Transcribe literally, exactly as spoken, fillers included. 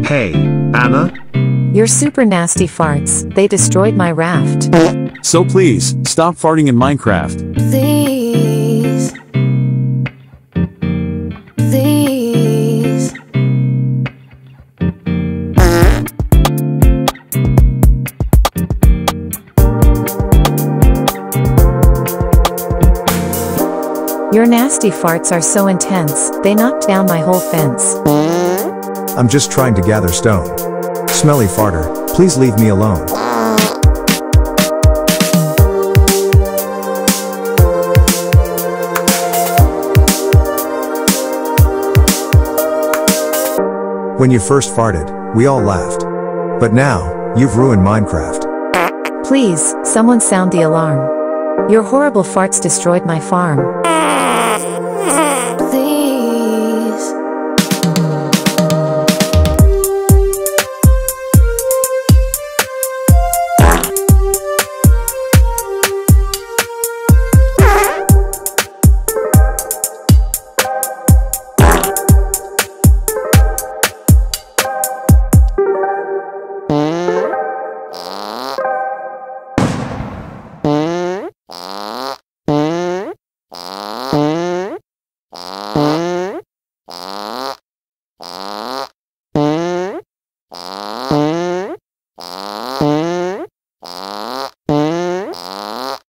Hey, Anna? Your super nasty farts, they destroyed my raft. So please, stop farting in Minecraft. Please. Please. Your nasty farts are so intense, they knocked down my whole fence. I'm just trying to gather stone. Smelly farter, please leave me alone. When you first farted, we all laughed. But now, you've ruined Minecraft. Please, someone sound the alarm. Your horrible farts destroyed my farm.